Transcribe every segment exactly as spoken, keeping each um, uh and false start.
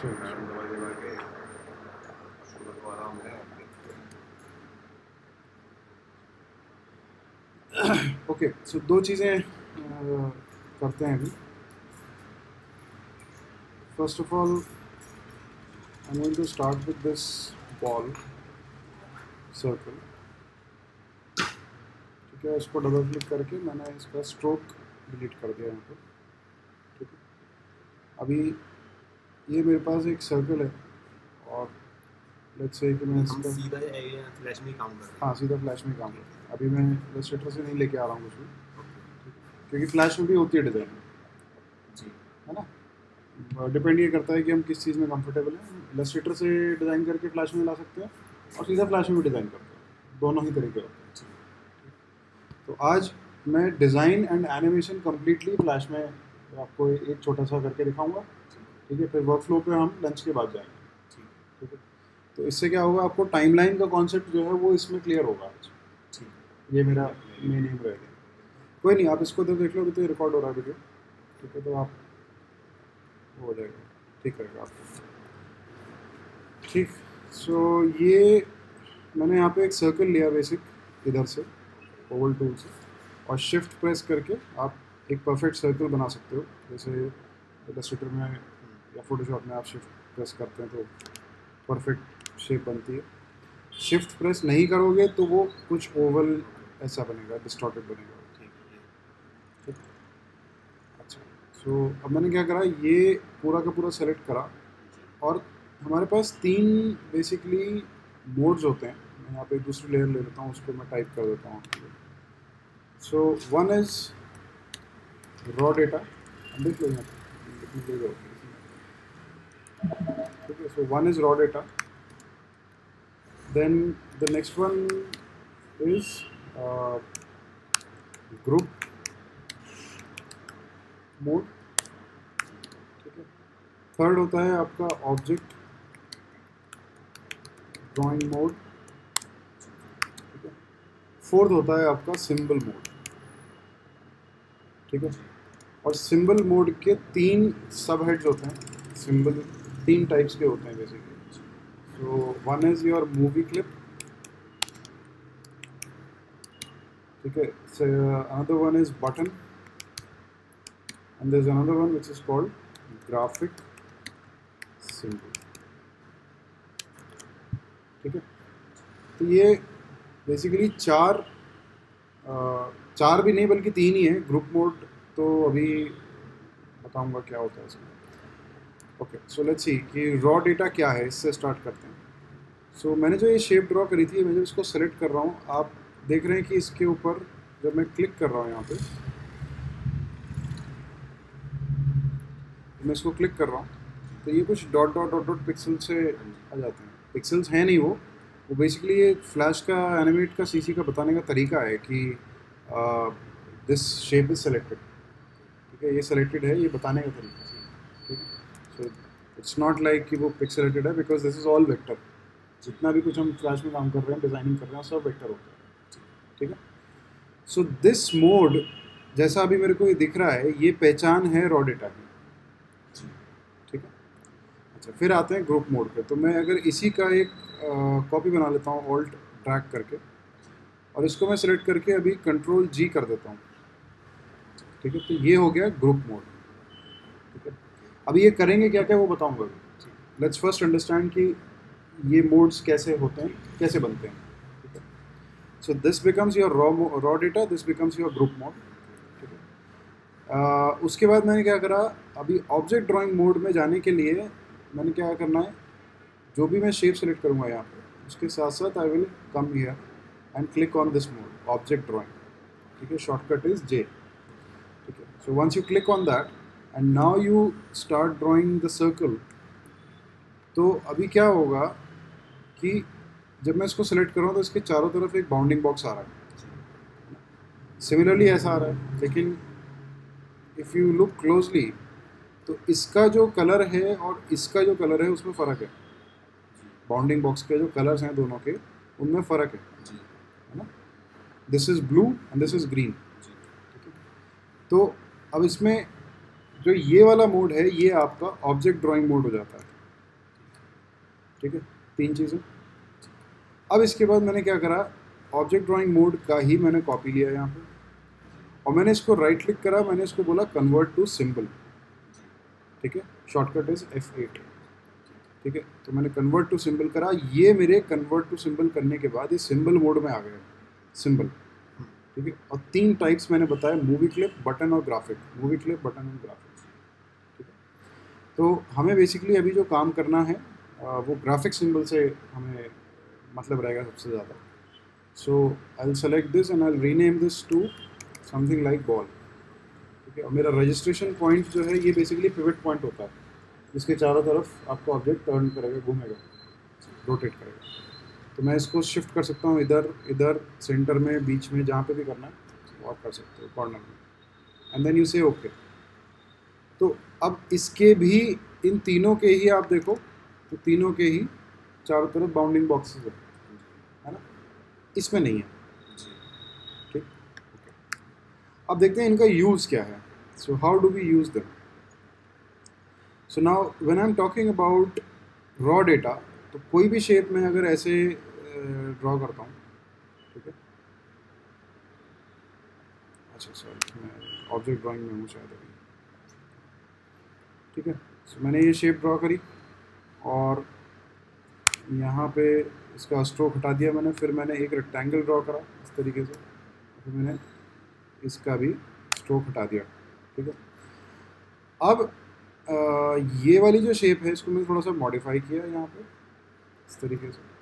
अच्छा मैडम दवा दवा के शुगर को आराम है। ओके, सो दो चीज़ें करते हैं अभी। First of all I am going to start with this ball circle. ठीक है, इसको डबल क्लिक करके मैंने इसका स्ट्रोक डिलीट कर दिया यहाँ पर। ठीक है, अभी ये मेरे पास एक सर्कल है और लेट्स से कि मैं हम इसका सीधा एरिया फ्लैश में काम कर रहे हैं। हाँ सीधा फ्लैश में काम करता हूँ। अभी मैं इलस्ट्रेटर से नहीं लेके आ रहा हूँ कुछ भी, क्योंकि फ्लैश में भी होती है डिज़ाइन, जी है ना। डिपेंड ये करता है कि हम किस चीज़ में कंफर्टेबल हैं। इलस्ट्रेटर से डिज़ाइन करके फ्लैश में ला सकते हैं और सीधा फ्लैश में भी डिज़ाइन करते हैं, दोनों ही तरीके होते हैं। तो आज मैं design and animation completely flash में आपको एक छोटा सा करके दिखाऊंगा। ठीक है, फिर वर्क फ्लो पे हम लंच के बाद जाएंगे। ठीक है, तो इससे क्या होगा, आपको टाइमलाइन का कॉन्सेप्ट जो है वो इसमें क्लियर होगा आज। ये मेरा मेन एम रहेगा। कोई नहीं, आप इसको तो देख लो, अभी तो रिकॉर्ड हो रहा है वीडियो। ठीक है, तो आप हो जाएगा, ठीक रहेगा आपको। ठीक, सो ये मैंने यहाँ पे एक सर्कल लिया बेसिक इधर से ओवल टूल से, और शिफ्ट प्रेस करके आप एक परफेक्ट सर्कल बना सकते हो। जैसे इलस्ट्रेटर में या फोटोशॉप में आप शिफ्ट प्रेस करते हैं तो परफेक्ट शेप बनती है। शिफ्ट प्रेस नहीं करोगे तो वो कुछ ओवल ऐसा बनेगा, डिस्टॉर्टेड बनेगा। ठीक, अच्छा, सो अब मैंने क्या करा, ये पूरा का पूरा सेलेक्ट करा और हमारे पास तीन बेसिकली मोड्स होते हैं। मैं यहाँ पे दूसरी लेयर ले लेता हूँ, उस पर मैं टाइप कर देता हूँ। So one is raw data, देख लो यहाँ पे। ठीक है, so one is raw data, then the next one is group mode. ठीक है, थर्ड होता है आपका ऑब्जेक्ट ड्राइंग मोड। ठीक है, फोर्थ होता है आपका सिंबल मोड। ठीक है, और सिंबल मोड के तीन सब हेड्स होते हैं। सिंबल तीन टाइप्स के होते हैं basically. So one is your movie clip. ठीक है, so another one is button and there's another one which is called graphic symbol. ठीक है, तो ये बेसिकली चार आ, चार भी नहीं बल्कि तीन ही है। ग्रुप मोड तो अभी बताऊंगा क्या होता है इसमें। ओके, सो लेट्स सी कि रॉ डेटा क्या है, इससे स्टार्ट करते हैं। सो so, मैंने जो ये शेप ड्रॉ करी थी, मैं जब इसको सेलेक्ट कर रहा हूँ, आप देख रहे हैं कि इसके ऊपर जब मैं क्लिक कर रहा हूँ यहाँ पे, मैं इसको क्लिक कर रहा हूँ तो ये कुछ dot dot dot dot pixel से आ जाते हैं। पिक्सल्स हैं नहीं, वो वो बेसिकली ये फ्लैश का एनिमेट का सीसी का बताने का तरीका है कि दिस शेप इज सेलेक्टेड। ठीक है, ये सेलेक्टेड है, ये बताने का तरीका। ठीक है, सो इट्स नॉट लाइक कि वो पिक्सेलेटेड है, because this is all vector. जितना भी कुछ हम फ्लैश में काम कर रहे हैं, डिज़ाइनिंग कर रहे हैं, सब वेक्टर होता है। ठीक है, सो दिस मोड जैसा अभी मेरे को ये दिख रहा है, ये पहचान है रॉ डेटा की। ठीक है, अच्छा, फिर आते हैं ग्रुप मोड पे। तो मैं अगर इसी का एक कॉपी बना लेता हूँ ऑल्ट ड्रैग करके, और इसको मैं सेलेक्ट करके अभी कंट्रोल जी कर देता हूँ। ठीक है, तो ये हो गया ग्रुप मोड। ठीक है, अभी ये करेंगे क्या क्या वो बताऊँगा। लेट्स फर्स्ट अंडरस्टैंड कि ये मोड्स कैसे होते हैं, कैसे बनते हैं। ठीक है, so this becomes your raw raw data, this becomes your group mode. ठीक है, uh, उसके बाद मैंने क्या करा, अभी ऑब्जेक्ट ड्राइंग मोड में जाने के लिए मैंने क्या करना है, जो भी मैं शेप सेलेक्ट करूँगा यहाँ पे, उसके साथ साथ I will come here and click on this mode, object drawing. ठीक है, शॉर्टकट इज जे। ठीक है, so once you click on that and now you start drawing the circle, तो अभी क्या होगा कि जब मैं इसको सेलेक्ट कर रहा हूँ तो इसके चारों तरफ एक बाउंडिंग बॉक्स आ रहा है। सिमिलरली ऐसा आ रहा है, लेकिन इफ़ यू लुक क्लोजली तो इसका जो कलर है और इसका जो कलर है उसमें फ़र्क है। बाउंडिंग बॉक्स के जो कलर्स हैं दोनों के, उनमें फ़र्क है, है ना। This is blue and this is green. ठीक है, तो अब इसमें जो ये वाला मोड है, ये आपका ऑब्जेक्ट ड्राइंग मोड हो जाता है। ठीक है, तीन चीज़ें। अब इसके बाद मैंने क्या करा, ऑब्जेक्ट ड्राइंग मोड का ही मैंने कॉपी लिया यहाँ पे और मैंने इसको राइट क्लिक करा, मैंने इसको बोला कन्वर्ट टू सिंबल। ठीक है, शॉर्टकट इज एफ एट। ठीक है, तो मैंने कन्वर्ट टू सिंबल करा। ये मेरे कन्वर्ट टू सिंबल करने के बाद ये सिंबल मोड में आ गया, सिंबल। ठीक है, और तीन टाइप्स मैंने बताया, मूवी क्लिप, बटन और ग्राफिक। मूवी क्लिप, बटन और ग्राफिक। ठीक है, तो हमें बेसिकली अभी जो काम करना है वो ग्राफिक सिंबल से हमें मतलब रहेगा सबसे ज़्यादा। So I will select this and I will rename this to something like ball. ठीक है, और मेरा रजिस्ट्रेशन पॉइंट जो है ये बेसिकली पिवट पॉइंट होता है, जिसके चारों तरफ आपको ऑब्जेक्ट टर्न करेगा, घूमेगा, रोटेट करेगा। तो मैं इसको शिफ्ट कर सकता हूँ इधर, इधर, सेंटर में, बीच में, जहाँ पे भी करना है वो आप कर सकते हो, कॉर्नर में। And then you say okay. तो अब इसके भी, इन तीनों के ही आप देखो तो तीनों के ही चारों तरफ बाउंडिंग बॉक्सेस है, है ना, इसमें नहीं है। ठीक, ओके। अब देखते हैं इनका यूज़ क्या है। So how do we use them. So now when I am talking about raw data, तो कोई भी शेप में अगर ऐसे ड्रॉ करता हूँ, ठीक है, अच्छा सॉरी मैं ऑब्जेक्ट ड्राइंग में हूँ शायद अभी। ठीक है, सो मैंने ये शेप ड्रॉ करी और यहाँ पे इसका स्ट्रोक हटा दिया मैंने, फिर मैंने एक रेक्टेंगल ड्रॉ करा इस तरीके से, फिर मैंने इसका भी स्ट्रोक हटा दिया। ठीक है, अब आ, ये वाली जो शेप है इसको मैंने थोड़ा सा मॉडिफाई किया यहाँ पे इस तरीके से,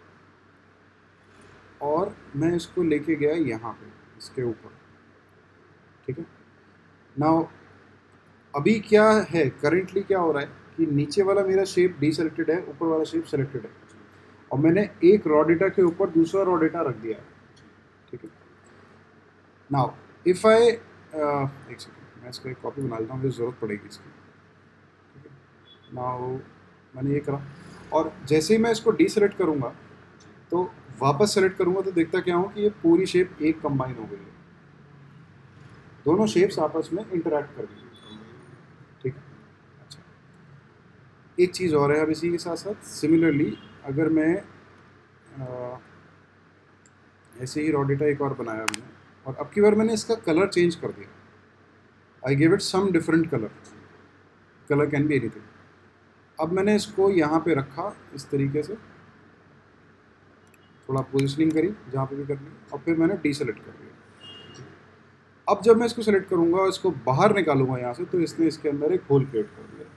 और मैं इसको लेके गया यहाँ पे इसके ऊपर। ठीक है, नाउ अभी क्या है, करेंटली क्या हो रहा है कि नीचे वाला मेरा शेप डीसेलेक्टेड है, ऊपर वाला शेप सेलेक्टेड है, और मैंने एक रॉ डेटा के ऊपर दूसरा रॉ डेटा रख दिया है। ठीक है, नाउ इफ आई एक सेकेंड मैं इसका एक कॉपी बना लेता हूँ, मुझे ज़रूरत पड़ेगी इसकी। ठीक है, नाउ मैंने ये करा, और जैसे ही मैं इसको डीसेलेक्ट करूँगा तो वापस सेलेक्ट करूँगा तो देखता क्या हूँ कि ये पूरी शेप एक कंबाइन हो गई है, दोनों शेप्स आपस में इंटरैक्ट कर गई। ठीक है, अच्छा एक चीज़ और है अब इसी के साथ साथ, सिमिलरली अगर मैं आ, ऐसे ही रॉ डेटा एक और बनाया मैंने, और अब की बार मैंने इसका कलर चेंज कर दिया, I give it some different colour, colour can be anything. अब मैंने इसको यहाँ पे रखा इस तरीके से, थोड़ा पोजिशनिंग करी जहाँ पे भी करनी, और फिर मैंने डीसेलेक्ट कर दिया। अब जब मैं इसको सेलेक्ट करूँगा और इसको बाहर निकालूंगा यहाँ से, तो इसने इसके अंदर एक होल क्रिएट कर दिया।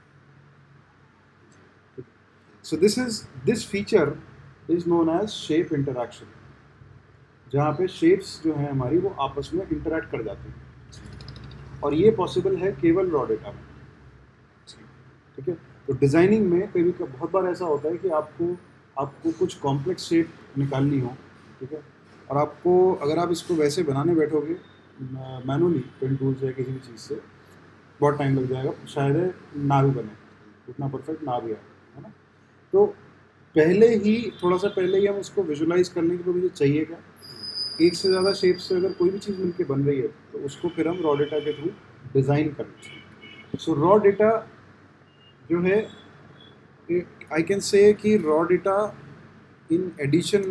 So this is this feature is known as shape interaction, जहाँ पे शेप्स जो हैं हमारी वो आपस में इंटरैक्ट कर जाती हैं, और ये पॉसिबल है केवल रॉ डेटा में। ठीक है, तो डिज़ाइनिंग में कभी कभी बहुत बार ऐसा होता है कि आपको आपको कुछ कॉम्प्लेक्स शेप निकालनी हो, ठीक है, और आपको अगर आप इसको वैसे बनाने बैठोगे मैनुअली पेन टूल से या किसी भी चीज़ से, बहुत टाइम लग जाएगा, शायद ना भी बने, उतना परफेक्ट ना भी आए, है ना। तो पहले ही थोड़ा सा पहले ही हम उसको विजुलाइज करने के लिए मुझे चाहिए क्या, एक से ज़्यादा शेप से अगर कोई भी चीज़ मिलकर बन रही है तो उसको फिर हम रॉ डेटा के थ्रू डिज़ाइन करना चाहिए। सो रॉ डेटा जो है, आई कैन से कि raw data in addition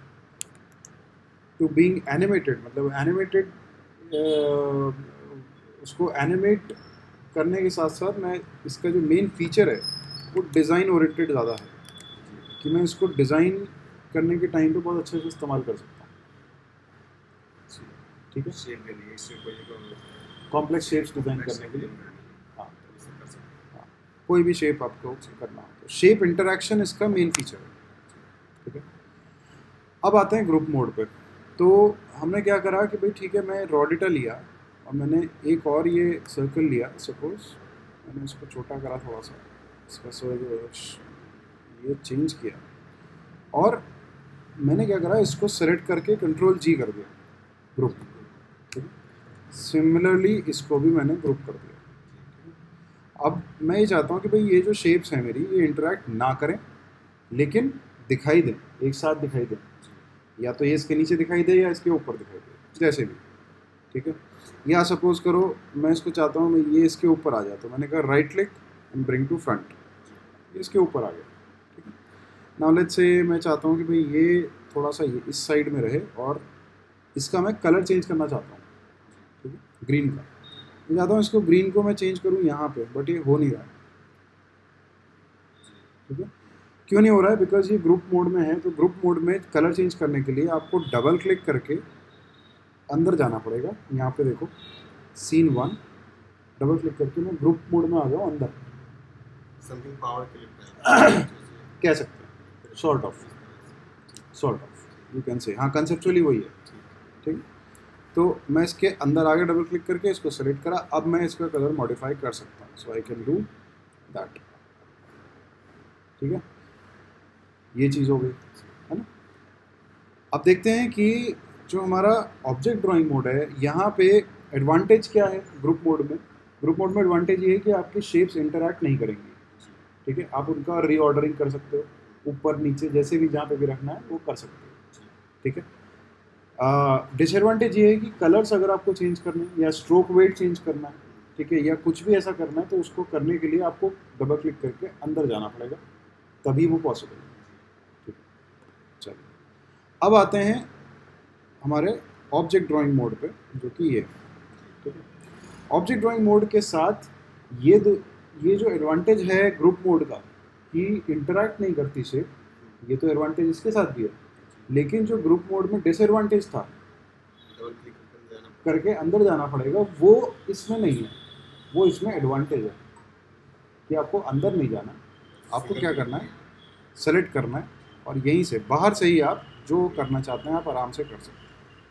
to being animated, मतलब एनिमेटेड, उसको एनिमेट करने के साथ साथ मैं इसका जो मेन फीचर है वो डिज़ाइन ओरिएंटेड ज़्यादा है, कि मैं इसको डिज़ाइन करने के टाइम पे बहुत अच्छे से इस्तेमाल कर सकता हूँ। ठीक है, शेप के लिए, शेप को कॉम्प्लेक्स शेप्स डिज़ाइन करने के लिए, हाँ हाँ, कोई भी शेप आपको करना हो तो शेप इंटरैक्शन इसका मेन फीचर है। ठीक है, अब आते हैं ग्रुप मोड पे। तो हमने क्या करा कि भाई ठीक है, मैं रॉ डेटा लिया और मैंने एक और ये सर्कल लिया, सपोज मैंने इसको छोटा करा थोड़ा सा, इसका सर्कल ये चेंज किया, और मैंने क्या करा, इसको सेलेक्ट करके कंट्रोल जी कर दिया, ग्रुप। सिमिलरली इसको भी मैंने ग्रुप कर दिया। अब मैं ये चाहता हूँ कि भाई ये जो शेप्स हैं मेरी, ये इंटरैक्ट ना करें लेकिन दिखाई दें, एक साथ दिखाई दें, या तो ये इसके नीचे दिखाई दे या इसके ऊपर दिखाई दे, जैसे भी। ठीक है, या सपोज करो मैं इसको चाहता हूँ मैं ये इसके ऊपर आ जाए, तो मैंने कहा right click and bring to front, ये इसके ऊपर आ गया। ठीक है, नाउ लेट्स से मैं चाहता हूँ कि भाई ये थोड़ा सा ये इस साइड में रहे और इसका मैं कलर चेंज करना चाहता हूँ, ठीक है, ग्रीन का। मैं चाहता हूँ इसको ग्रीन को मैं चेंज करूँ यहाँ पे, बट ये हो नहीं रहा है, ठीक है। क्यों नहीं हो रहा है? बिकॉज ये ग्रुप मोड में है। तो ग्रुप मोड में कलर चेंज करने के लिए आपको डबल क्लिक करके अंदर जाना पड़ेगा। यहाँ पे देखो सीन वन, डबल क्लिक करके मैं ग्रुप मोड में आ गया हूँ अंदर, समथिंग पावर क्लिक कह सकते हैं, sort of sort of you can say, हाँ कंसेप्चुअली वही है, ठीक है। तो मैं इसके अंदर आगे डबल क्लिक करके इसको सेलेक्ट करा, अब मैं इसका कलर मॉडिफाई कर सकता हूँ, so I can do that, ठीक है। ये चीज़ हो गई, है ना। अब देखते हैं कि जो हमारा ऑब्जेक्ट ड्राइंग मोड है, यहाँ पे एडवांटेज क्या है ग्रुप मोड में। ग्रुप मोड में एडवांटेज ये है कि आपकी शेप्स इंटरैक्ट नहीं करेंगी, ठीक है। आप उनका रीऑर्डरिंग कर सकते हो, ऊपर नीचे जैसे भी जहाँ पे भी रखना है वो कर सकते हो, ठीक है। डिसएडवांटेज ये है कि कलर्स अगर आपको चेंज करने हैं या स्ट्रोक वेट चेंज करना है, ठीक है, या कुछ भी ऐसा करना है, तो उसको करने के लिए आपको डबल क्लिक करके अंदर जाना पड़ेगा, तभी वो पॉसिबल है, ठीक है। चलिए अब आते हैं हमारे ऑब्जेक्ट ड्राइंग मोड पे, जो कि ये, ठीक है। ऑब्जेक्ट ड्राइंग मोड के साथ ये दो, ये जो एडवांटेज है ग्रुप मोड का कि इंटरैक्ट नहीं करती से, ये तो एडवांटेज इसके साथ भी है, लेकिन जो ग्रुप मोड में डिसएडवांटेज था डबल क्लिक करके जाना करके अंदर जाना पड़ेगा, वो इसमें नहीं है, वो इसमें एडवांटेज है कि आपको अंदर नहीं जाना, आपको क्या करना है, सेलेक्ट करना है, और यहीं से बाहर से ही आप जो करना चाहते हैं आप आराम से कर सकते हैं।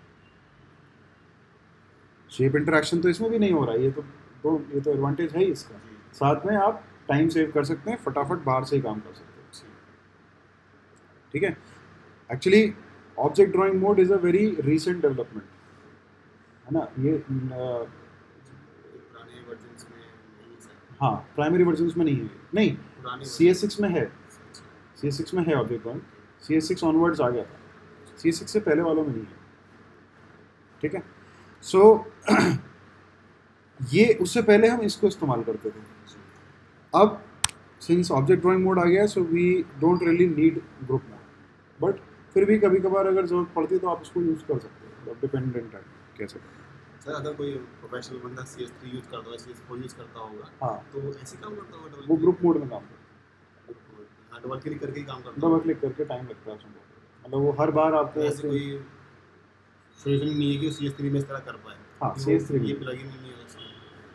शेप इंटरेक्शन तो इसमें भी नहीं हो रहा है, ये तो दो, ये तो एडवांटेज है ही इसका। साथ में आप टाइम सेव कर सकते हैं, फटाफट बाहर से ही काम कर सकते हैं, ठीक है। Actually object drawing mode is a very recent development, है ना। ये न, पुराने वर्जन्स में नहीं सर। हाँ प्राइमरी वर्जन्स में नहीं है, नहीं पुराने सी एस सिक्स में है, सी एस सिक्स में है object drawing, C S six onwards आ गया था, सी एस सिक्स से पहले वालों में नहीं है, ठीक है। सो so, ये उससे पहले हम इसको इस्तेमाल करते थे। अब सिंस ऑब्जेक्ट ड्राइंग मोड आ गया, so we don't really need group mode, but फिर भी कभी कभार अगर जरूरत पड़ती है तो आप उसको यूज़ कर सकते हो, डिपेंडेंट है कह सकते हैं। सर अगर कोई प्रोफेशनल बंदा सी एस थ्री यूज़ करता होगा, सी एस फोर यूज़ करता होगा, हाँ तो ऐसे काम करता होगा डबल वो ग्रुप मोड में काम करता क्लिक, हाँ डबल क्लिक करके ही काम है, करता डबल होगा। क्लिक करके टाइम लगता है उसमें, मतलब वो हर बार आपको ऐसे कोई सोल्यूशन नहीं है कि सी एस थ्री में इस तरह कर पाए। हाँ कि सी एस थ्री वो- ये में प्लगइन नहीं है उसमें।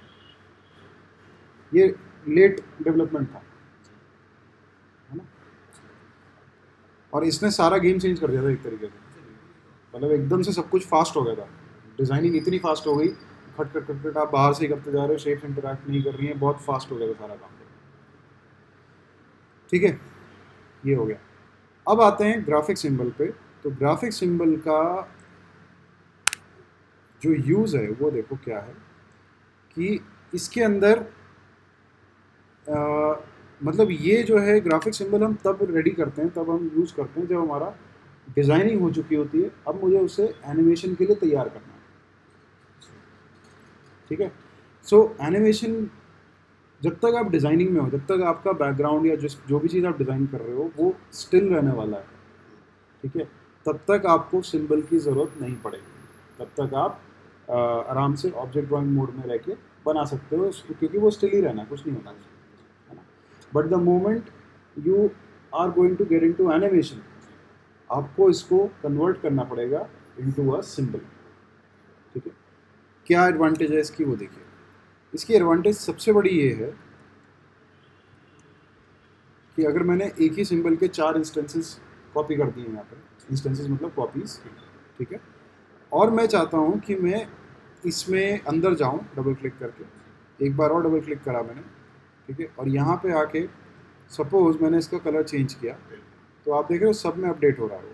ये लेट डेवलपमेंट था, है ना, और इसने सारा गेम चेंज कर दिया था एक तरीके से, मतलब एकदम से सब कुछ फास्ट हो गया था, डिज़ाइनिंग इतनी फास्ट हो गई, खट खट खट खट आप बाहर से ही करते जा रहे हो, शेप्स इंटरैक्ट नहीं कर रही हैं, बहुत फास्ट हो गया था सारा काम, ठीक है। ये हो गया। अब आते हैं ग्राफिक सिंबल पे। तो ग्राफिक सिंबल का जो यूज़ है वो देखो क्या है कि इसके अंदर आ, मतलब ये जो है ग्राफिक सिंबल हम तब रेडी करते हैं, तब हम यूज़ करते हैं जब हमारा डिज़ाइनिंग हो चुकी होती है, अब मुझे उसे एनिमेशन के लिए तैयार करना है, ठीक है। सो एनिमेशन जब तक आप डिज़ाइनिंग में हो, जब तक आपका बैकग्राउंड या जिस जो भी चीज़ आप डिज़ाइन कर रहे हो वो स्टिल रहने वाला है, ठीक है, तब तक आपको सिंबल की ज़रूरत नहीं पड़ेगी, तब तक आप आ, आराम से ऑब्जेक्ट ड्राइंग मोड में रह के बना सकते हो उसको, क्योंकि वो स्टिल ही रहना, कुछ नहीं होना, है ना। But the moment you are going to get into animation, आपको इसको कन्वर्ट करना पड़ेगा इनटू अ सिंबल, ठीक है। क्या एडवांटेज है इसकी वो देखिए। इसकी एडवांटेज सबसे बड़ी ये है कि अगर मैंने एक ही सिंबल के चार इंस्टेंसेस कॉपी कर दिए यहाँ पर, इंस्टेंसेस मतलब कॉपीज, ठीक है, और मैं चाहता हूँ कि मैं इसमें अंदर जाऊँ डबल क्लिक करके, एक बार और डबल क्लिक करा मैंने, ठीक है, और यहाँ पे आके सपोज मैंने इसका कलर चेंज किया, तो आप देख रहे हो सब में अपडेट हो रहा है वो,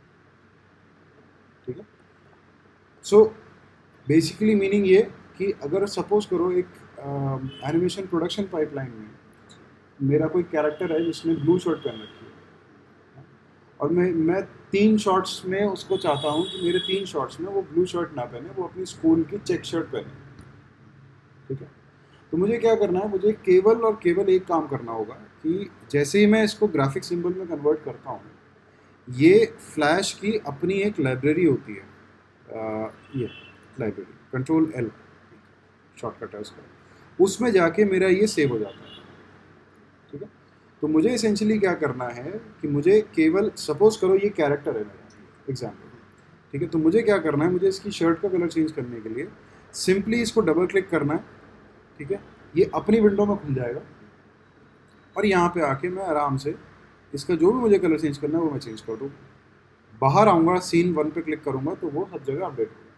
ठीक है। सो बेसिकली मीनिंग ये कि अगर सपोज करो एक एनिमेशन प्रोडक्शन पाइपलाइन में मेरा कोई कैरेक्टर है जिसने ब्लू शर्ट पहन रखी है, और मैं मैं तीन शॉट्स में उसको चाहता हूँ कि मेरे तीन शॉट्स में वो ब्लू शर्ट ना पहने, वो अपनी स्कूल की चेक शर्ट पहने, ठीक है। तो मुझे क्या करना है, मुझे केवल और केवल एक काम करना होगा कि जैसे ही मैं इसको ग्राफिक सिंबल में कन्वर्ट करता हूँ, ये फ्लैश की अपनी एक लाइब्रेरी होती है, आ, ये लाइब्रेरी कंट्रोल एल शॉर्टकट है उसका, उसमें जाके मेरा ये सेव हो जाता है। ठीक है, तो मुझे इसेंशियली क्या करना है कि मुझे केवल, सपोज करो ये कैरेक्टर है मेरा एग्जाम्पल, ठीक है, तो मुझे क्या करना है, मुझे इसकी शर्ट का कलर चेंज करने के लिए सिंपली इसको डबल क्लिक करना है। ठीक है, ये अपनी विंडो में खुल जाएगा और यहाँ पे आके मैं आराम से इसका जो भी मुझे कलर चेंज करना है वो मैं चेंज कर दूँ। बाहर आऊँगा, सीन वन पे क्लिक करूँगा तो वो हर जगह अपडेट होगा।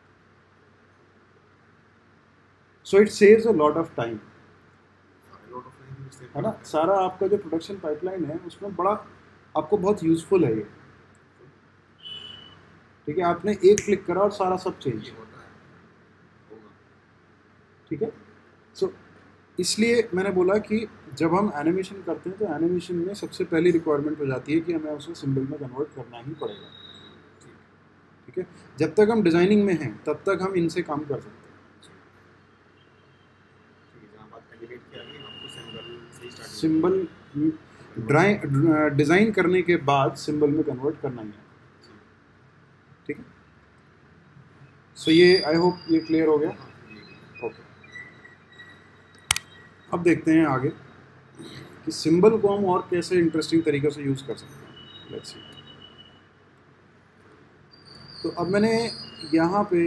So it saves a lot of time, है ना। सारा आपका जो प्रोडक्शन पाइपलाइन है उसमें बड़ा आपको बहुत यूजफुल है ये। ठीक है, आपने एक क्लिक करा और सारा सब चेंज। ठीक है, सो इसलिए मैंने बोला कि जब हम एनिमेशन करते हैं तो एनिमेशन में सबसे पहली रिक्वायरमेंट हो जाती है कि हमें उसे सिंबल में कन्वर्ट करना ही पड़ेगा। ठीक है, जब तक हम डिजाइनिंग में हैं तब तक हम इनसे काम कर सकते हैं। सिंबल ड्राइंग डिज़ाइन करने के बाद सिंबल में कन्वर्ट करना ही है। ठीक है, सो ये आई होप ये क्लियर हो गया। ओके, अब देखते हैं आगे कि सिंबल को हम और कैसे इंटरेस्टिंग तरीके से यूज़ कर सकते हैं। Let's see. तो अब मैंने यहाँ पे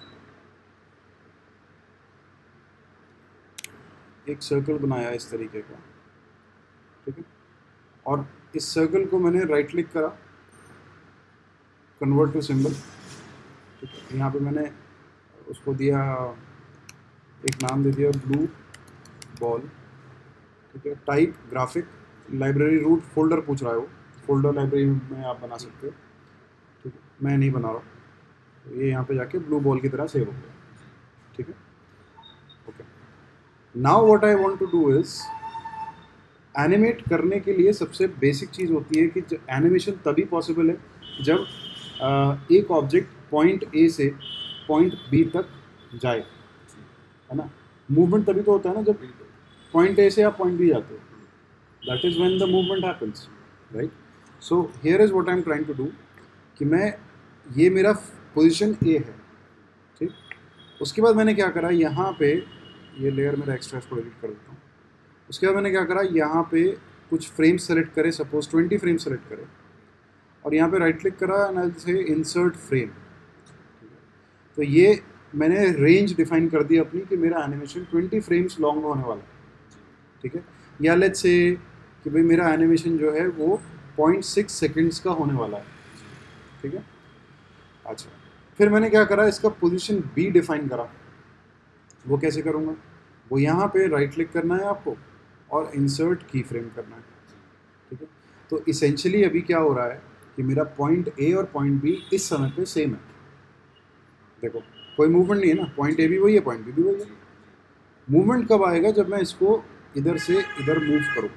एक सर्कल बनाया इस तरीके का। ठीक है, और इस सर्कल को मैंने राइट क्लिक करा, कन्वर्ट टू सिंबल। ठीक है, यहाँ पे मैंने उसको दिया, एक नाम दे दिया ब्लू बॉल। ठीक है, type graphic, library root folder पूछ रहा है वो, फोल्डर लाइब्रेरी में आप बना सकते हो। ठीक है, मैं नहीं बना रहा, तो ये यहाँ पे जाके ब्लू बॉल की तरह सेव हो गया। ठीक है, okay, now what I want to do is, animate करने के लिए सबसे बेसिक चीज़ होती है कि एनिमेशन तभी पॉसिबल है जब आ, एक ऑब्जेक्ट पॉइंट ए से पॉइंट बी तक जाए, है ना। मूवमेंट तभी तो होता है ना जब पॉइंट ए से आप पॉइंट बी जाते हो, that is when the movement happens, right. So here is what I am trying to do कि मैं, ये मेरा पोजीशन ए है। ठीक, उसके बाद मैंने क्या करा, यहाँ पे ये लेयर मेरा एक्स्ट्रा, इसको एडिट कर देता हूँ। उसके बाद मैंने क्या करा, यहाँ पे कुछ फ्रेम्स सेलेक्ट करे, सपोज ट्वेंटी फ्रेम सेलेक्ट करे, और यहाँ पे राइट क्लिक करा एंड से इंसर्ट फ्रेम। तो ये मैंने रेंज डिफाइन कर दी अपनी कि मेरा एनिमेशन ट्वेंटी फ्रेम्स लॉन्ग होने वाला है। ठीक है, या लेट्स से कि भाई मेरा एनिमेशन जो है वो पॉइंट सिक्स सेकेंड्स का होने वाला है। ठीक है, अच्छा, फिर मैंने क्या करा, इसका पोजीशन बी डिफाइन करा। वो कैसे करूँगा, वो यहाँ पे राइट क्लिक करना है आपको और इंसर्ट की फ्रेम करना है। ठीक है, तो इसेंशियली अभी क्या हो रहा है कि मेरा पॉइंट ए और पॉइंट बी इस समय पे सेम है। देखो कोई मूवमेंट नहीं है ना, पॉइंट ए भी वही है, पॉइंट बी भी वही है। मूवमेंट कब आएगा, जब मैं इसको इधर से इधर मूव करूँ,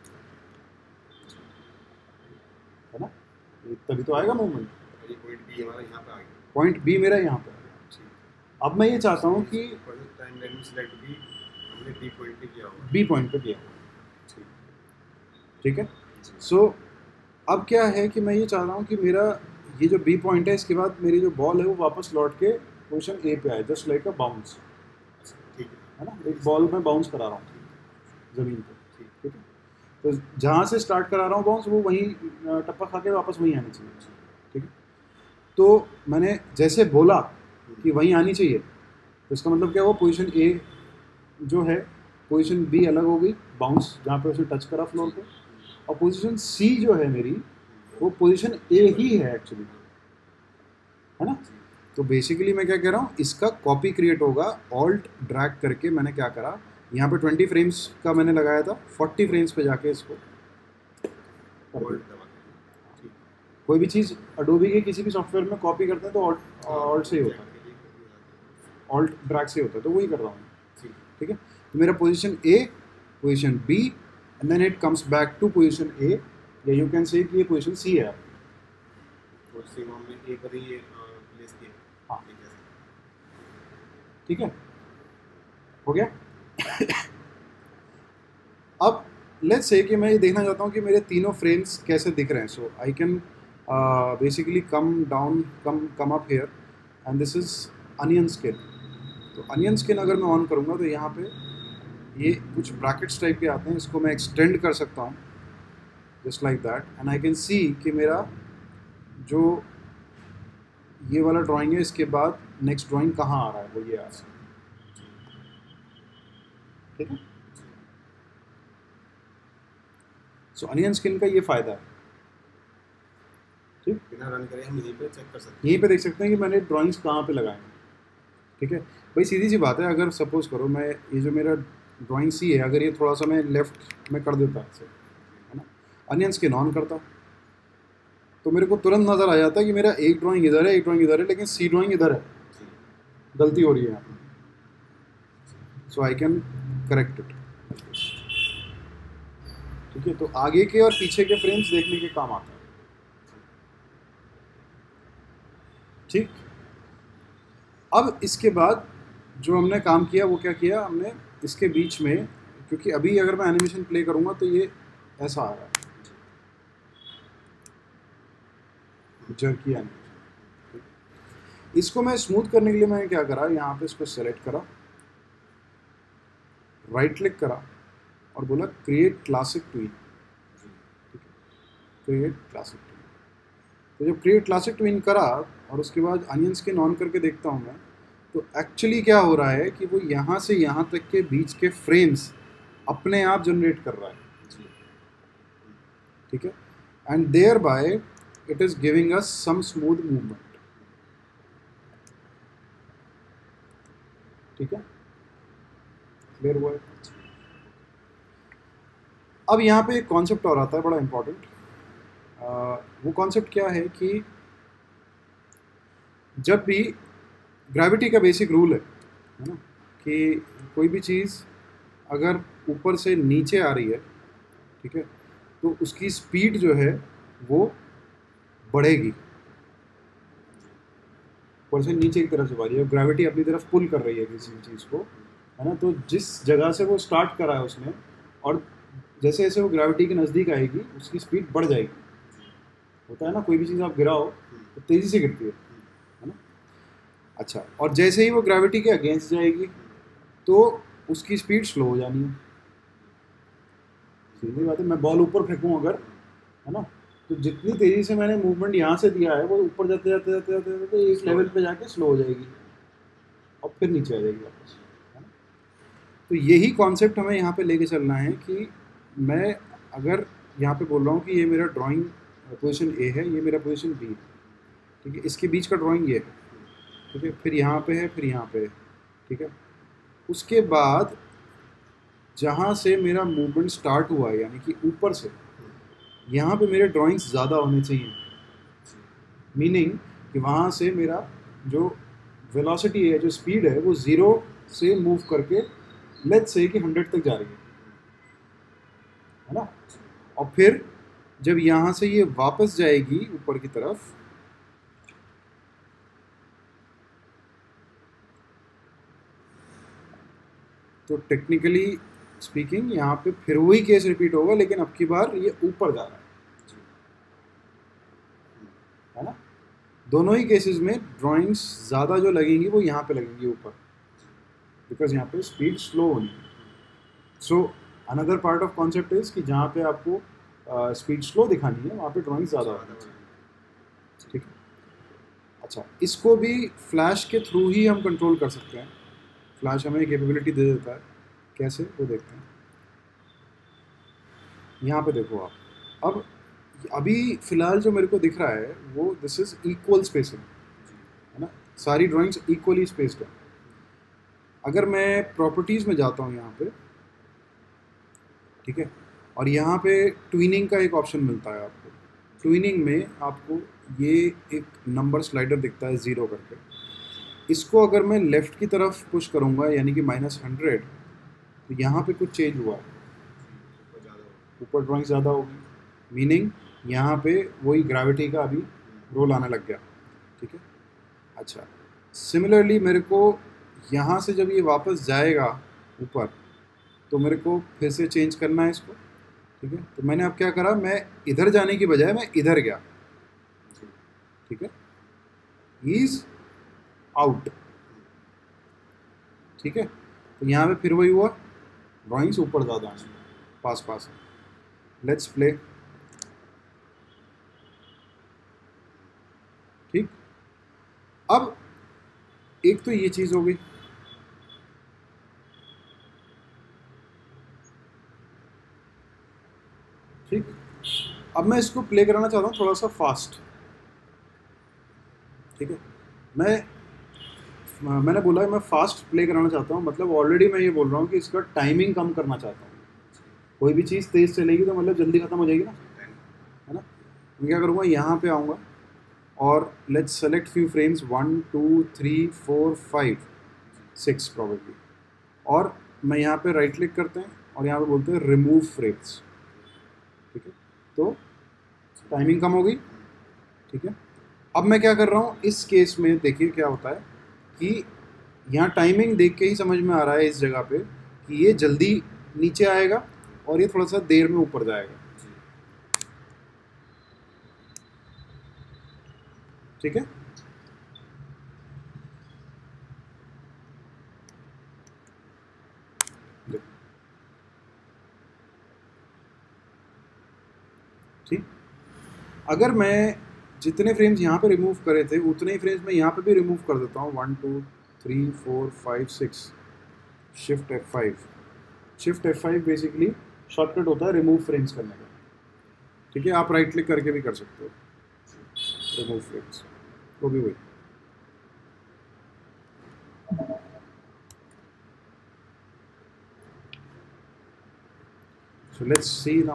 है ना, तभी तो आएगा मूवमेंट। पॉइंट बी हमारा यहाँ पे आ गया, पॉइंट बी मेरा यहाँ पे। अब मैं ये चाहता हूँ कि टाइमलाइन में सिलेक्ट भी हमने बी पॉइंट पे किया हुआ, बी पॉइंट पे किया हुआ। ठीक है, सो so, अब क्या है कि मैं ये चाह रहा हूँ कि मेरा ये जो बी पॉइंट है, इसके बाद मेरी जो बॉल है वो वापस लौट के पोजीशन ए पे आए, जस्ट लाइक अ बाउंस। ठीक है ना, एक बॉल में बाउंस करा रहा हूँ ज़मीन पे। ठीक है, तो जहाँ से स्टार्ट करा रहा हूँ बाउंस, वो वहीं टप्पा खा के वापस वहीं आनी चाहिए। ठीक है, तो मैंने जैसे बोला कि वहीं आनी चाहिए, तो इसका मतलब क्या हुआ, पोजीशन ए जो है, पोजीशन बी अलग हो गई, बाउंस जहाँ पे उसे टच करा फ्लोर पे, और पोजीशन सी जो है मेरी, वो पोजीशन ए ही है एक्चुअली, है ना। तो बेसिकली मैं क्या कह रहा हूँ, इसका कॉपी क्रिएट होगा, ऑल्ट ड्रैग करके मैंने क्या करा, यहाँ पे ट्वेंटी फ्रेम्स का मैंने लगाया था, फोर्टी फ्रेम्स पे जाके इसको कोई भी चीज़ अडोबी के किसी भी सॉफ्टवेयर में कॉपी करते हैं तो ऑल्ट ऑल्ट से ही होता है, ऑल्ट ड्रैग से होता है, तो वही कर रहा हूँ। ठीक है, तो मेरा position A, position B, and then it comes back to position A, या यू कैन से कि ये पोजीशन सी है। हाँ, ठीक है, हो गया। अब लेट्स से कि मैं ये देखना चाहता हूँ कि मेरे तीनों फ्रेम्स कैसे दिख रहे हैं. So I can basically come down come come up here and this is onion skin. तो अनियन स्किन अगर मैं ऑन करूँगा तो यहाँ पे ये कुछ ब्रैकेट्स टाइप के आते हैं, इसको मैं एक्सटेंड कर सकता हूँ just like that and I can see कि मेरा जो ये वाला ड्राइंग है इसके बाद नेक्स्ट ड्राइंग कहाँ आ रहा है, वो ये आ रहा है. ठीक है. सो अनियन स्किन का ये फ़ायदा है. ठीक, बिना रन करे हम यहीं पे चेक कर सकते हैं. यहीं पे देख सकते हैं कि मैंने ड्राइंग्स कहाँ पे लगाए हैं. ठीक है भाई, सीधी सी बात है. अगर सपोज करो मैं ये जो मेरा ड्राइंग सी है, अगर ये थोड़ा सा मैं लेफ्ट में कर देता ऐसे, है ना, अनियन स्किन ऑन करता, तो मेरे को तुरंत नज़र आ जाता है कि मेरा एक ड्राइंग इधर है, एक ड्राइंग इधर है, लेकिन सी ड्राइंग इधर है, गलती हो रही है यहाँ पे. So I can correct it. ठीक है, तो आगे के और पीछे के फ्रेम्स देखने के काम आता है. ठीक, अब इसके बाद जो हमने काम किया वो क्या किया हमने, इसके बीच में, क्योंकि अभी अगर मैं एनिमेशन प्ले करूँगा तो ये ऐसा आ रहा है, जर्की एनिमेशन. इसको मैं स्मूथ करने के लिए मैंने क्या करा, यहाँ पे इसको सेलेक्ट करा, राइट क्लिक करा और बोला क्रिएट क्लासिक ट्वीन. ठीक है, क्रिएट क्लासिक ट्वीन. तो जब क्रिएट क्लासिक ट्वीन करा और उसके बाद अनियन स्किन ऑन करके देखता हूँ मैं, तो एक्चुअली क्या हो रहा है कि वो यहाँ से यहाँ तक के बीच के फ्रेम्स अपने आप जनरेट कर रहा है. ठीक है, and thereby it is giving us some smooth movement. ठीक है, क्लियर हुआ है. अब यहाँ पे एक कॉन्सेप्ट और आता है बड़ा इंपॉर्टेंट. वो कॉन्सेप्ट क्या है कि जब भी ग्रेविटी का बेसिक रूल है है ना, कि कोई भी चीज़ अगर ऊपर से नीचे आ रही है, ठीक है, तो उसकी स्पीड जो है वो बढ़ेगी. ऊपर से नीचे की तरफ से बढ़ रही है, ग्रेविटी अपनी तरफ पुल कर रही है किसी भी चीज़ को, है ना. तो जिस जगह से वो स्टार्ट करा है उसने, और जैसे जैसे वो ग्रेविटी के नज़दीक आएगी उसकी स्पीड बढ़ जाएगी. होता है ना, कोई भी चीज़ आप गिराओ तो तेज़ी से गिरती है है ना. अच्छा, और जैसे ही वो ग्रेविटी के अगेंस्ट जाएगी तो उसकी स्पीड स्लो हो जानी है. सीधी बात है, मैं बॉल ऊपर फेंकूँ अगर, है ना, तो जितनी तेज़ी से मैंने मूवमेंट यहाँ से दिया है वो ऊपर जाते जाते जाते जाते जाते एक लेवल पे जाके स्लो हो जाएगी और फिर नीचे आ जाएगी वापस, है ना. तो यही कॉन्सेप्ट हमें यहाँ पे लेके चलना है कि मैं अगर यहाँ पे बोल रहा हूँ कि ये मेरा ड्राइंग पोजीशन ए है, ये मेरा पोजीशन बी है, ठीक है, इसके बीच का ड्राइंग ये है, ठीक है, फिर यहाँ पे है, फिर यहाँ पे है, ठीक है. उसके बाद जहाँ से मेरा मूवमेंट स्टार्ट हुआ है, यानी कि ऊपर से, यहाँ पे मेरे ड्राइंग्स ज़्यादा होने चाहिए. मीनिंग कि वहाँ से मेरा जो वेलोसिटी है, जो स्पीड है, वो ज़ीरो से मूव करके लेट्स से कि हंड्रेड तक जा रही है, है ना. और फिर जब यहाँ से ये वापस जाएगी ऊपर की तरफ, तो टेक्निकली स्पीकिंग यहाँ पे फिर वही केस रिपीट होगा, लेकिन अब की बार ये ऊपर जा रहा है, है ना. दोनों ही केसेस में ड्राइंग्स ज़्यादा जो लगेंगी वो यहाँ पे लगेंगी ऊपर, बिकॉज यहाँ पे स्पीड स्लो होनी है. So another part of concept is कि जहाँ पे आपको स्पीड स्लो दिखानी है वहाँ पे ड्राइंग ज़्यादा होनी चाहिए. ठीक है. अच्छा, इसको भी फ्लैश के थ्रू ही हम कंट्रोल कर सकते हैं. फ्लैश हमें कैपेबिलिटी दे देता है, कैसे वो देखते हैं. यहाँ पे देखो आप, अब अभी फ़िलहाल जो मेरे को दिख रहा है वो दिस इज़ इक्वल स्पेसिंग, है ना. सारी ड्राइंग्स इक्वली स्पेस्ड है. अगर मैं प्रॉपर्टीज़ में जाता हूँ यहाँ पे, ठीक है, और यहाँ पे ट्विनिंग का एक ऑप्शन मिलता है आपको. ट्विनिंग में आपको ये एक नंबर स्लाइडर दिखता है ज़ीरो करके. इसको अगर मैं लेफ़्ट की तरफ पुश करूँगा, यानी कि माइनस हंड्रेड, तो यहाँ पे कुछ चेंज हुआ है, ऊपर ड्राइंग ज़्यादा होगी. मीनिंग यहाँ पे वही ग्रेविटी का अभी रोल आने लग गया. ठीक है. अच्छा, सिमिलरली मेरे को यहाँ से जब ये वापस जाएगा ऊपर, तो मेरे को फिर से चेंज करना है इसको, ठीक है। तो मैंने अब क्या करा, मैं इधर जाने की बजाय मैं इधर गया, ठीक है, इज आउट, ठीक है। तो यहाँ पे फिर वही हुआ, ड्राइंग्स ऊपर ज़्यादा आने पास पास है। लेट्स प्ले, ठीक। अब एक तो ये चीज़ हो गई, ठीक। अब मैं इसको प्ले कराना चाहता हूँ थोड़ा सा फास्ट, ठीक है। मैं मैंने बोला है मैं फास्ट प्ले कराना चाहता हूँ, मतलब ऑलरेडी मैं ये बोल रहा हूँ कि इसका टाइमिंग कम करना चाहता हूँ। कोई भी चीज़ तेज़ चलेगी तो मतलब जल्दी ख़त्म हो जाएगी ना, है ना। मैं क्या करूँगा, यहाँ पे आऊँगा और let's select few frames, one two three four five six probably, और मैं यहाँ पे राइट क्लिक करते हैं और यहाँ पे बोलते हैं रिमूव फ्रेम्स, ठीक है। तो टाइमिंग कम हो गई, ठीक है। अब मैं क्या कर रहा हूँ इस केस में, देखिए क्या होता है कि यहाँ टाइमिंग देख के ही समझ में आ रहा है इस जगह पे कि ये जल्दी नीचे आएगा और ये थोड़ा सा देर में ऊपर जाएगा, ठीक है। ठीक, अगर मैं जितने फ्रेम्स यहाँ पे रिमूव करे थे उतने ही फ्रेम्स मैं यहाँ पे भी रिमूव कर देता हूँ, one two three four five six, shift F five. Shift F five basically shortcut होता है रिमूव फ्रेम्स करने का, ठीक है। आप राइट क्लिक करके भी कर सकते हो रिमूव फ्रेम्स, वो भी वही। So let's see now.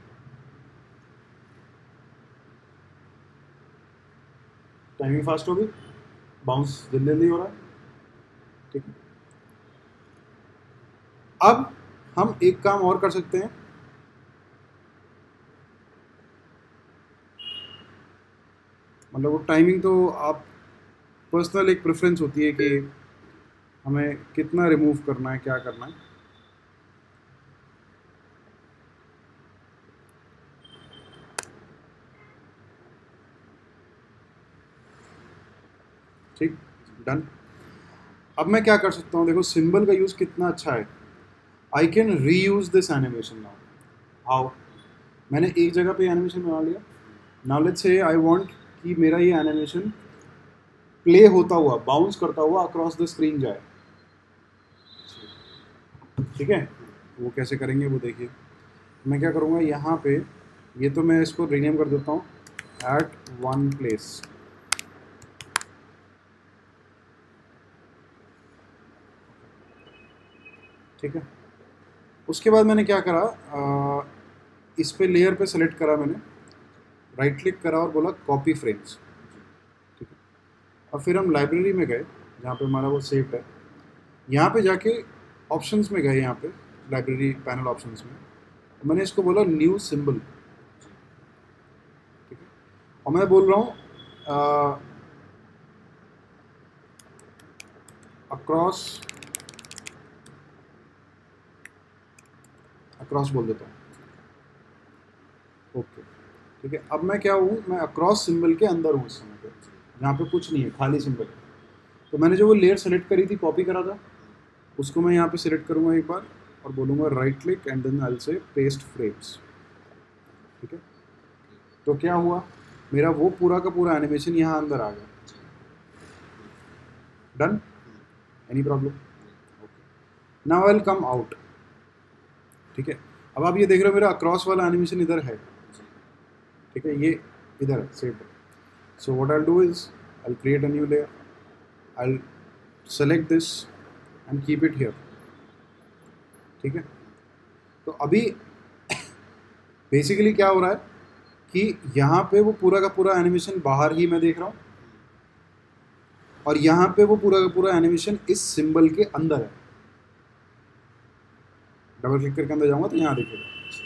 Timing fast हो गई, बाउंस जल्दी जल्दी हो रहा है, ठीक है। अब हम एक काम और कर सकते हैं, मतलब वो टाइमिंग तो आप पर्सनल एक प्रेफरेंस होती है कि हमें कितना रिमूव करना है, क्या करना है। ठीक, डन। अब मैं क्या कर सकता हूँ, देखो सिंबल का यूज़ कितना अच्छा है। I can reuse this animation now. How, मैंने एक जगह पे एनिमेशन बना लिया। Now let's say I want कि मेरा ये एनिमेशन प्ले होता हुआ, बाउंस करता हुआ अक्रॉस द स्क्रीन जाए, ठीक है। वो कैसे करेंगे वो देखिए। मैं क्या करूँगा, यहाँ पे ये तो मैं इसको रीनेम कर देता हूँ एट वन प्लेस, ठीक है। उसके बाद मैंने क्या करा, आ, इस पे लेयर पे सेलेक्ट करा मैंने, राइट क्लिक करा और बोला कॉपी फ्रेम्स, ठीक है। और फिर हम लाइब्रेरी में गए जहाँ पे हमारा वो सेव्ड है, यहाँ पे जाके ऑप्शंस में गए, यहाँ पे लाइब्रेरी पैनल ऑप्शंस में, और मैंने इसको बोला न्यू सिंबल, ठीक है। और मैं बोल रहा हूँ अक्रॉस, अक्रॉस बोल देता हूँ, ओके, ठीक है। अब मैं क्या हूँ, मैं अक्रॉस सिंबल के अंदर हूँ इस समय पे, जहाँ पे कुछ नहीं है, खाली सिंबल है। तो मैंने जो वो लेयर सेलेक्ट करी थी, कॉपी करा था, उसको मैं यहाँ पे सिलेक्ट करूँगा एक बार और बोलूँगा right click and then I will say paste frames, ठीक है। तो क्या हुआ, मेरा वो पूरा का पूरा एनिमेशन यहाँ अंदर आ गया। Done, any problem? Now I will come out, ठीक है। अब आप ये देख रहे हो मेरा अक्रॉस वाला एनिमेशन इधर है, ठीक है, ये इधर है, सेव है। So what I will do is I will create a new layer, I will select this and keep it here, ठीक है। तो अभी बेसिकली क्या हो रहा है कि यहाँ पे वो पूरा का पूरा एनिमेशन बाहर ही मैं देख रहा हूँ, और यहाँ पे वो पूरा का पूरा एनिमेशन इस सिंबल के अंदर है। डबल क्लिक करके अंदर जाऊँगा तो यहाँ देखिएगा,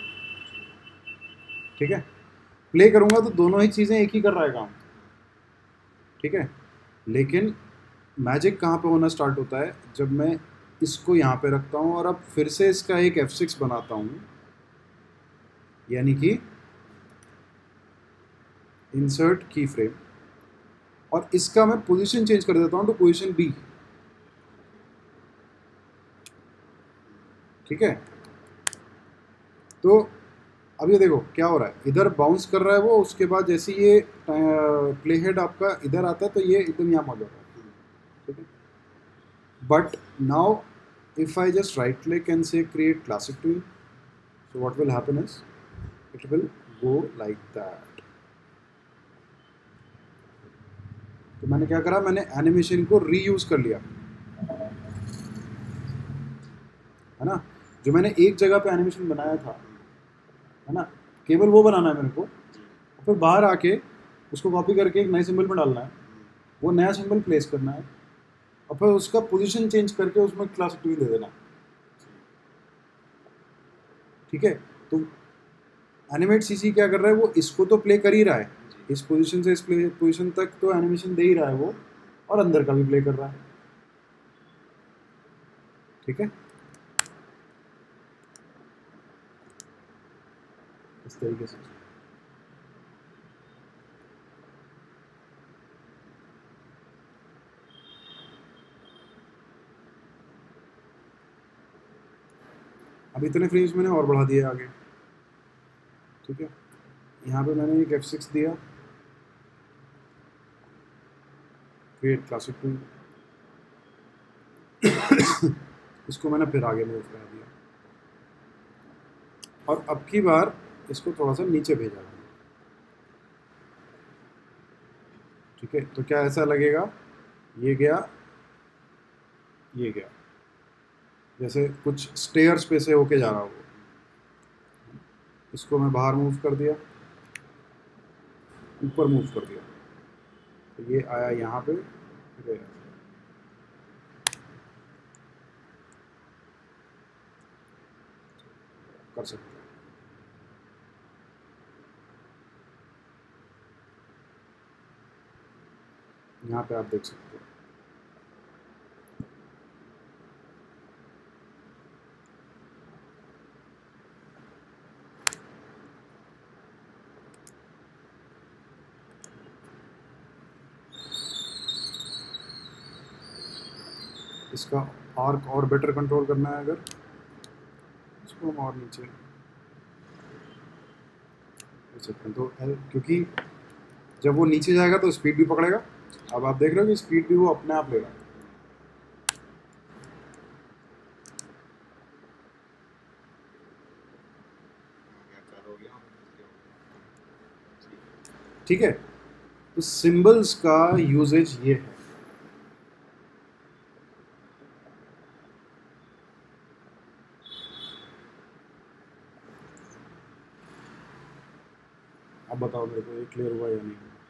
ठीक है। प्ले करूँगा तो दोनों ही चीज़ें एक ही कर रहा है काम, ठीक है। लेकिन मैजिक कहाँ पे होना स्टार्ट होता है, जब मैं इसको यहाँ पे रखता हूँ और अब फिर से इसका एक एफ सिक्स बनाता हूँ, यानी कि इंसर्ट की फ्रेम, और इसका मैं पोजीशन चेंज कर देता हूँ टू पोजीशन बी। ठीक है, तो अब ये देखो क्या हो रहा है, इधर बाउंस कर रहा है वो, उसके बाद जैसे ये प्ले हेड आपका इधर आता है तो ये एकदम यहाँ मौजूद है। ठीक है, but now if I just right click and say create classic tween, so what will happen is it will go like that. तो मैंने क्या करा, मैंने एनिमेशन को रीयूज कर लिया, है ना। जो मैंने एक जगह पे एनिमेशन बनाया था, है ना, केवल वो बनाना है मेरे को, फिर बाहर आके उसको कॉपी करके एक नए सिंबल में डालना है, वो नया सिंबल प्लेस करना है, और फिर उसका पोजीशन चेंज करके उसमें क्लासिक ट्वीन दे देना। ठीक है, तो एनिमेट सीसी क्या कर रहा है, वो इसको तो प्ले कर ही रहा है, इस पोजीशन से इस पोजीशन तक तो एनिमेशन दे ही रहा है वो, और अंदर का भी प्ले कर रहा है। ठीक है, इस तरीके से। अब इतने फ्रेम्स मैंने और बढ़ा दिए आगे। ठीक है, यहाँ पे मैंने एक एफ सिक्स दिया, क्रिएट क्लासिक टूल, इसको मैंने फिर आगे मूव करा दिया, और अब की बार इसको थोड़ा सा नीचे भेजा। ठीक है, तो क्या ऐसा लगेगा, ये गया, ये गया, जैसे कुछ स्टेयर्स पे से होके जा रहा हो। इसको मैं बाहर मूव कर दिया, ऊपर मूव कर दिया, तो ये आया यहाँ पे, फिर ये कर सकते हैं। यहाँ पे आप देख सकते हो। इसका आर्क और बेटर कंट्रोल करना है अगर, इसको हम और नीचे कर सकते हैं, तो L, क्योंकि जब वो नीचे जाएगा तो स्पीड भी पकड़ेगा। अब आप देख रहे हो कि स्पीड भी वो अपने आप लेगा। ठीक है, तो सिंबल्स का यूजेज ये है। अब बताओ मेरे को ये क्लियर हुआ या नहीं।